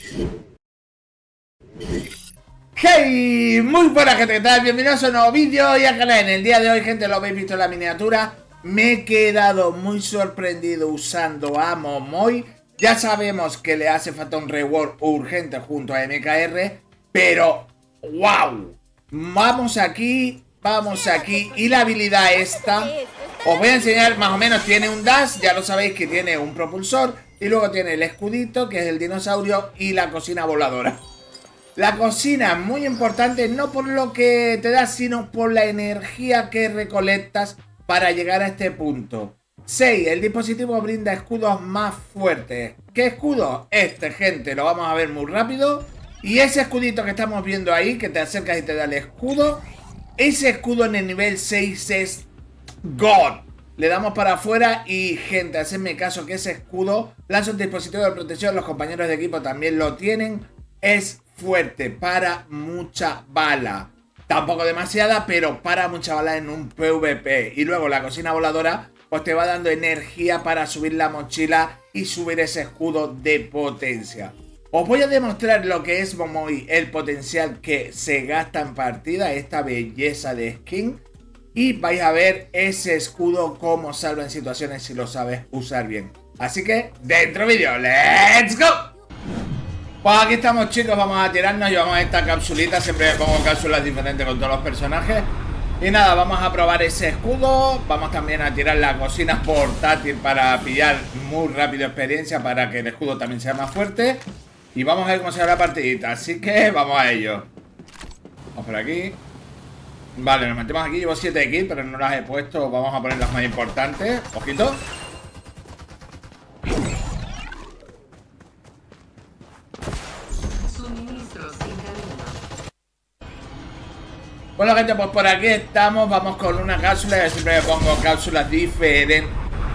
Hey, muy buena gente, ¿qué tal? Bienvenidos a un nuevo vídeo y al canal. En el día de hoy, gente, lo habéis visto en la miniatura. Me he quedado muy sorprendido usando a Momoy. Ya sabemos que le hace falta un reward urgente junto a MKR, pero ¡wow! Vamos aquí. Y la habilidad esta, os voy a enseñar más o menos. Tiene un dash, ya lo sabéis que tiene un propulsor. Y luego tiene el escudito, que es el dinosaurio, y la cocina voladora. La cocina es muy importante, no por lo que te da, sino por la energía que recolectas para llegar a este punto. 6. El dispositivo brinda escudos más fuertes. ¿Qué escudo? Este, gente, lo vamos a ver muy rápido. Y ese escudito que estamos viendo ahí, que te acercas y te da el escudo, ese escudo en el nivel 6 es God. Le damos para afuera y, gente, hacedme caso que ese escudo lanza un dispositivo de protección. Los compañeros de equipo también lo tienen. Es fuerte, para mucha bala. Tampoco demasiada, pero para mucha bala en un PvP. Y luego la cocina voladora pues te va dando energía para subir la mochila y subir ese escudo de potencia. Os voy a demostrar lo que es Momoy, el potencial que se gasta en partida, esta belleza de skin. Y vais a ver ese escudo cómo salva en situaciones si lo sabes usar bien. Así que, dentro vídeo, ¡let's go! Pues aquí estamos, chicos, vamos a tirarnos. Llevamos esta capsulita, siempre me pongo cápsulas diferentes con todos los personajes. Y nada, vamos a probar ese escudo. Vamos también a tirar la cocina portátil para pillar muy rápido experiencia, para que el escudo también sea más fuerte. Y vamos a ver cómo se va la partidita, así que vamos a ello. Vamos por aquí. Vale, nos metemos aquí, llevo 7 kills, pero no las he puesto. Vamos a poner las más importantes. Ojito. Bueno, gente, pues por aquí estamos. Vamos con una cápsula. Yo siempre me pongo cápsulas diferentes.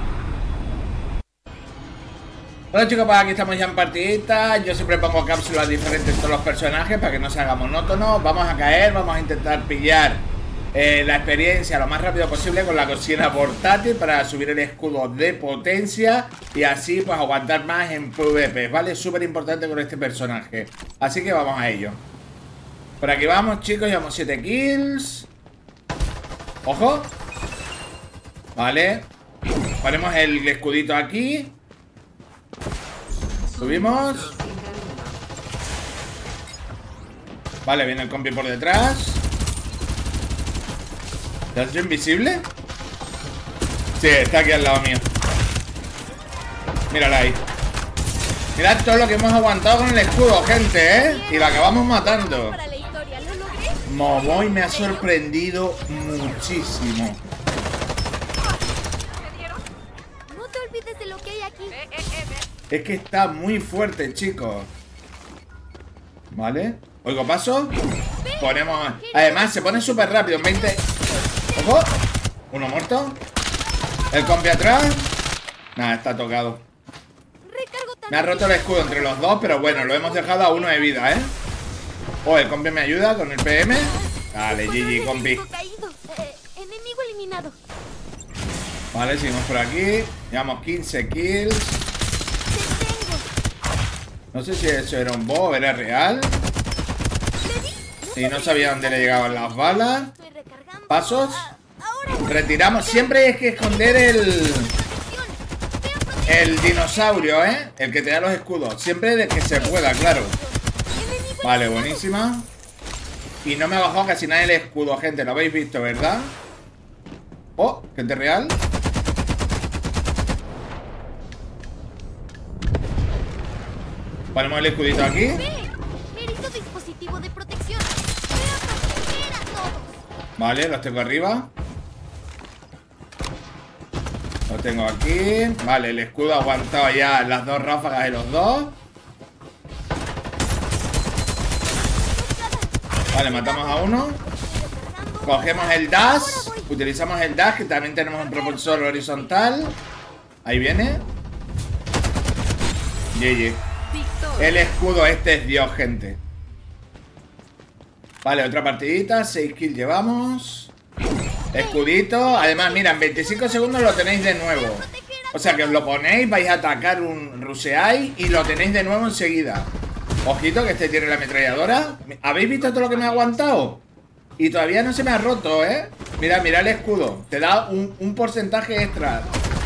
Bueno, chicos, pues aquí estamos ya en partidita. Yo siempre pongo cápsulas diferentes en todos los personajes para que no se haga monótono. Vamos a caer, vamos a intentar pillar la experiencia lo más rápido posible con la cocina portátil para subir el escudo de potencia y así pues aguantar más en PvP, ¿vale? Súper importante con este personaje. Así que vamos a ello. Por aquí vamos, chicos, llevamos 7 kills. ¡Ojo! Vale. Ponemos el escudito aquí. Subimos. Vale, viene el compi por detrás. ¿Te has hecho invisible? Sí, está aquí al lado mío. Mírala ahí. Mirad todo lo que hemos aguantado con el escudo, gente, ¿eh? Y la acabamos matando. Momoy me ha sorprendido muchísimo. No te olvides de lo que hay aquí. Es que está muy fuerte, chicos. Vale. Oigo paso. Ponemos... Además, se pone súper rápido. En 20... ¡Ojo! Uno muerto. El compi atrás. Nada, está tocado. Me ha roto el escudo entre los dos, pero bueno, lo hemos dejado a 1 de vida, ¿eh? Oh, el compi me ayuda con el PM. Vale, GG, compi. Enemigo eliminado. Vale, seguimos por aquí. Llevamos 15 kills. No sé si eso era un bot, era real. Y no sabía dónde le llegaban las balas. Pasos. Retiramos. Siempre hay que esconder el dinosaurio, ¿eh? El que te da los escudos. Siempre de que se pueda, claro. Vale, buenísima. Y no me ha bajado casi nada el escudo, gente. Lo habéis visto, ¿verdad? Oh, gente real. Ponemos el escudito aquí. Vale, los tengo arriba. Los tengo aquí. Vale, el escudo ha aguantado ya las 2 ráfagas de los dos. Vale, matamos a uno. Cogemos el dash. Utilizamos el dash, que también tenemos un propulsor horizontal. Ahí viene. GG. El escudo este es Dios, gente. Vale, otra partidita. 6 kills llevamos. Escudito. Además, mira, en 25 segundos lo tenéis de nuevo. O sea que os lo ponéis, vais a atacar un ruseáis y lo tenéis de nuevo enseguida. Ojito, que este tiene la ametralladora. ¿Habéis visto todo lo que me ha aguantado? Y todavía no se me ha roto, ¿eh? Mira, mira el escudo. Te da un porcentaje extra.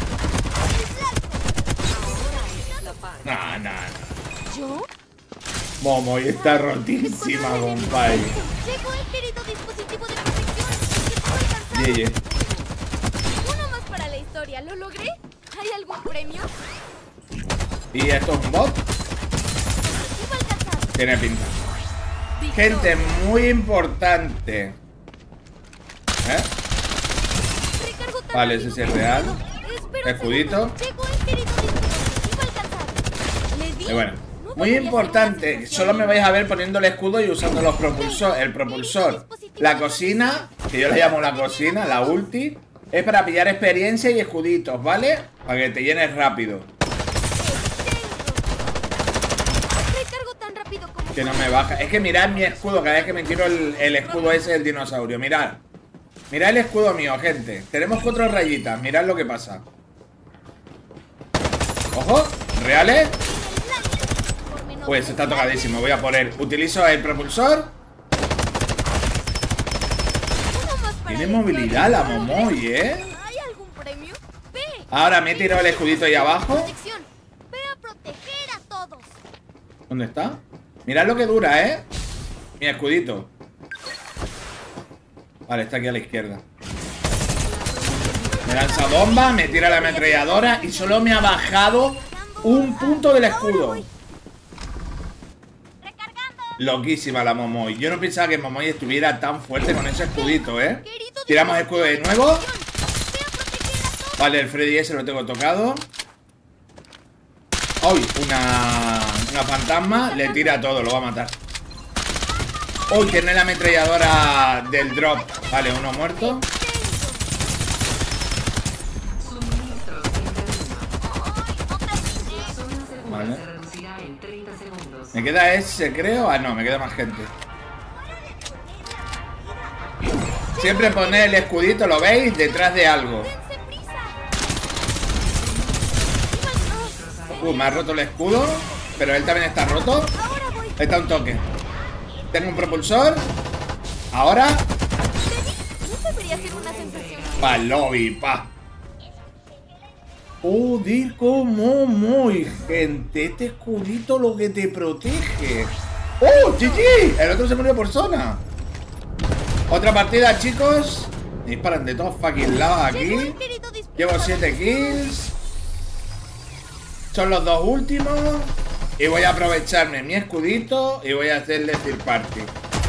No, no, no. ¿Yo? Momoy está rotísima, compadre. Llegó el querido dispositivo de protección que puedo alcanzar. Yeye. Uno más para la historia. ¿Lo logré? ¿Hay algún premio? ¿Y esto es un bot? Objetivo alcanzado. Tiene pinta. Victoria. Gente, muy importante. ¿Eh? Recargo tan Vale, rápido ese sí es como real. puedo. Espera un Escudito. segundo. Llegó el querido dispositivo alcanzado. Le di. Y bueno, No muy debería ser importante. una Solo me vais a ver poniendo el escudo y usando los propulsores. El propulsor. La cocina, que yo le llamo la cocina, la ulti, es para pillar experiencia y escuditos, ¿vale? Para que te llenes rápido. Recargo tan rápido como Que no me baja. Es que mirad mi escudo. Cada vez que me tiro el escudo ese del dinosaurio. Mirad. Mirad el escudo mío, gente. Tenemos 4 rayitas. Mirad lo que pasa. Ojo. ¿Reales? Pues está tocadísimo. Voy a poner. Utilizo el propulsor. Tiene movilidad la Momoy, ¿eh? ¿Hay algún premio? Ve. Ahora me he tirado el escudito ahí abajo. Protección. Ve a proteger a todos. ¿Dónde está? Mirad lo que dura, ¿eh? Mi escudito. Vale, está aquí a la izquierda. Me lanza bomba, me tira la ametralladora y solo me ha bajado un punto del escudo. Loquísima la Momoy. Yo no pensaba que Momoy estuviera tan fuerte con ese escudito, ¿eh? Tiramos escudo de nuevo. Vale, el Freddy ese lo tengo tocado. ¡Uy! Una fantasma. Le tira todo, lo va a matar. ¡Uy! Tiene la ametralladora del drop. Vale, uno muerto. Vale. Me queda ese, creo. Ah, no, me queda más gente. Siempre poned el escudito, ¿lo veis? Detrás de algo. Dense prisa. Me ha roto el escudo. Pero él también está roto. Ahora voy. Está un toque. Tengo un propulsor. Ahora. No debería ser una sensación. Pa' lobby, pa. Joder, como muy, gente. Este escudito lo que te protege. ¡Oh, GG! El otro se murió por zona. Otra partida, chicos. Me disparan de todos fucking lados Llegó aquí. el querido dispositivo Llevo de 7 protección. kills. Son los 2 últimos. Y voy a aprovecharme mi escudito y voy a hacerle third party.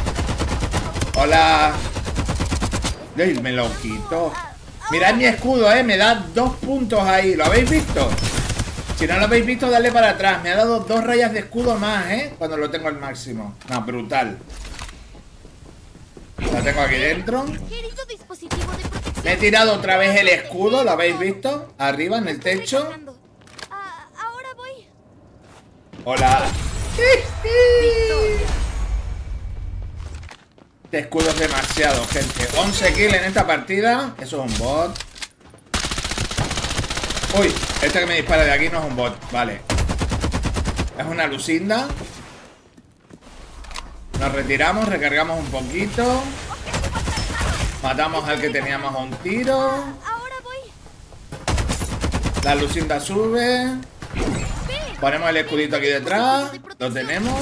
Hola. Ey, me lo quito. Mirad mi escudo, me da 2 puntos ahí. ¿Lo habéis visto? Si no lo habéis visto, dale para atrás. Me ha dado 2 rayas de escudo más, cuando lo tengo al máximo. No, brutal. La tengo aquí dentro. Querido dispositivo de protección. Me he tirado otra vez el escudo, ¿lo habéis visto? Arriba en el techo. Recargando. Ahora voy. Hola. Este escudo es demasiado, gente. 11 kills en esta partida. Eso es un bot. Uy, este que me dispara de aquí no es un bot. Vale. Es una Lucinda. Nos retiramos, recargamos un poquito. Matamos al que teníamos a un tiro. Ahora voy. La Lucinda sube. Ponemos el escudito aquí detrás. Lo tenemos.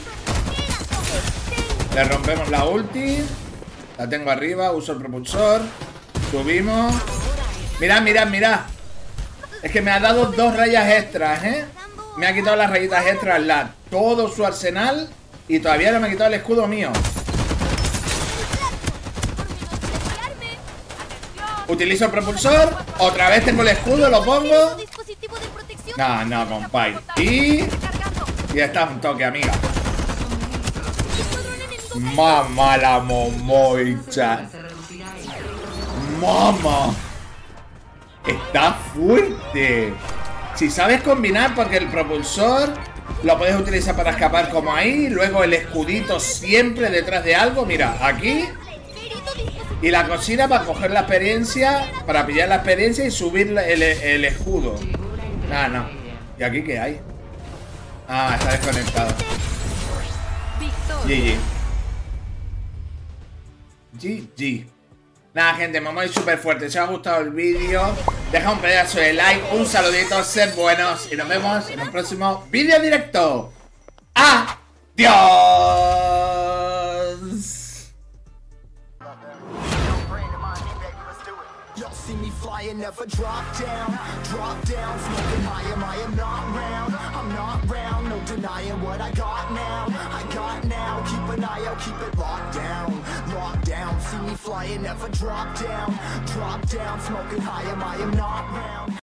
Le rompemos la ulti. La tengo arriba, uso el propulsor. Subimos. Mirad, mirad, mirad. Es que me ha dado 2 rayas extras, Me ha quitado las rayitas extras, todo su arsenal. Y todavía no me ha quitado el escudo mío. Utilizo el propulsor. Otra vez tengo el escudo, lo pongo. Dispositivo de protección. No, no, compadre. Y ya está un toque, amiga. Mamá la momoicha. Mamá. Está fuerte. Si sabes combinar, porque el propulsor lo puedes utilizar para escapar como ahí. Luego el escudito siempre detrás de algo. Mira, aquí. Y la cocina para coger la experiencia. Para pillar la experiencia y subir el escudo. No, no. ¿Y aquí qué hay? Ah, está desconectado. Victoria. GG. Nada, gente, me voy súper fuerte. Si os ha gustado el vídeo, deja un pedazo de like, un saludito, sed buenos y nos vemos en un próximo vídeo directo. ¡Adiós! Y'all see me flying, never drop down, smoking high, I am not round, I'm not round, no denying what I got now, keep an eye out, keep it locked down, see me flying, never drop down, smoking high, I am not round.